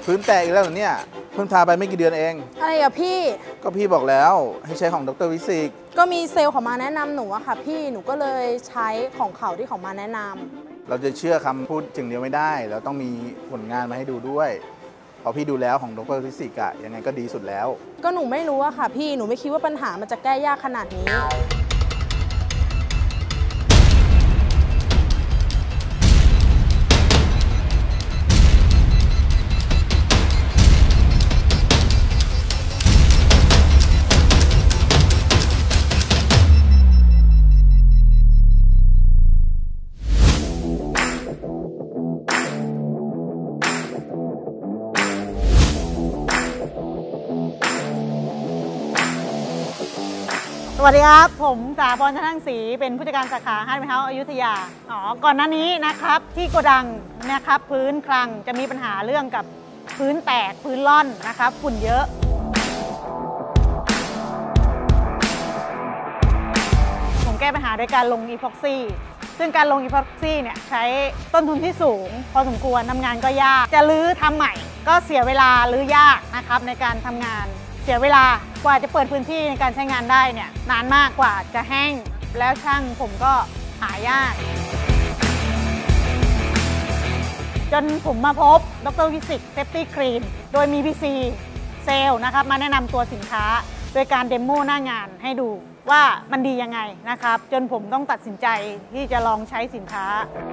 พื้นแตกอีกแล้วเนี่ยเพิ่งทาไปไม่กี่เดือนเองอะไรอะพี่ก็พี่บอกแล้วให้ใช้ของดร.วิสิกก็มีเซลล์เขามาแนะนำหนูอะค่ะพี่หนูก็เลยใช้ของเขาที่เขามาแนะนำเราจะเชื่อคำพูดจึงเดียวไม่ได้เราต้องมีผลงานมาให้ดูด้วยพอพี่ดูแล้วของดร.วิสิกอะยังไงก็ดีสุดแล้วก็หนูไม่รู้อะค่ะพี่หนูไม่คิดว่าปัญหามันจะแก้ยากขนาดนี้สวัสดีครับผมสาพร ทั้งศรีเป็นผู้จัดการสาขาฮาร์ดแวร์เฮาส์อยุธยาก่อนหน้านี้นะครับที่โกดังนะครับพื้นคลังจะมีปัญหาเรื่องกับพื้นแตกพื้นล่อนนะครับฝุ่นเยอะผมแก้ปัญหาโดยการลงอีพ็อกซี่ซึ่งการลงอีพ็อกซี่เนี่ยใช้ต้นทุนที่สูงพอสมควรทำงานก็ยากจะรื้อทำใหม่ก็เสียเวลารื้อยากนะครับในการทำงานเสียเวลากว่าจะเปิดพื้นที่ในการใช้งานได้เนี่ยนานมากกว่าจะแห้งแล้วช่างผมก็หายากจนผมมาพบดร.วิสิกเซฟตี้ครีมโดยมี PC เซลล์นะครับมาแนะนำตัวสินค้าโดยการเดโมหน้างานให้ดูว่ามันดียังไงนะครับจนผมต้องตัดสินใจที่จะลองใช้สินค้า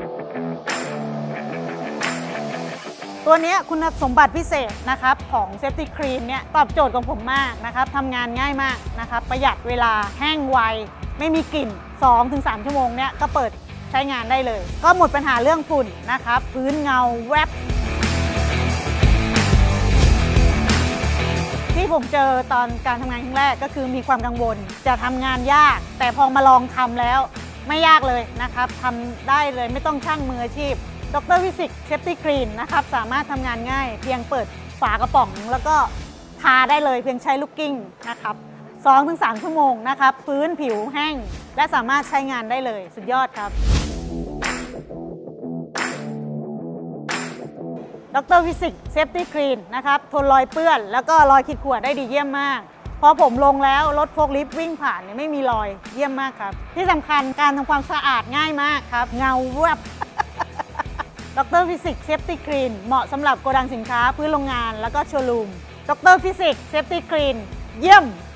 ตัวนี้คุณสมบัติพิเศษนะครับของเซฟตี้ครีมเนี่ยตอบโจทย์ของผมมากนะครับทำงานง่ายมากนะครับประหยัดเวลาแห้งไวไม่มีกลิ่น 2-3 ชั่วโมงเนี่ยก็เปิดใช้งานได้เลยก็หมดปัญหาเรื่องฝุ่นนะครับพื้นเงาแวบที่ผมเจอตอนการทำงานครั้งแรกก็คือมีความกังวลจะทำงานยากแต่พอมาลองทำแล้วไม่ยากเลยนะครับทำได้เลยไม่ต้องช่างมืออาชีพดร.วิสิกเซฟตี้ครีมนะครับสามารถทำงานง่ายเพียงเปิดฝากระป๋องแล้วก็ทาได้เลยเพียงใช้ลูกกิ้งนะครับ 2-3 ชั่วโมงนะครับพื้นผิวแห้งและสามารถใช้งานได้เลยสุดยอดครับดร.วิสิกเซฟตี้ครีมนะครับทนรอยเปื้อนแล้วก็รอยขีดข่วนได้ดีเยี่ยมมากพอผมลงแล้วรถโฟล์คลิฟต์วิ่งผ่านไม่มีรอยเยี่ยมมากครับที่สำคัญการทำความสะอาดง่ายมากครับเงาแวบดร.ฟิสิกเซฟตี้ครีนเหมาะสำหรับโกดังสินค้าพื้นโรงงานแล้วก็โชว์รูมดร.ฟิสิกเซฟตี้ครีนเยี่ยม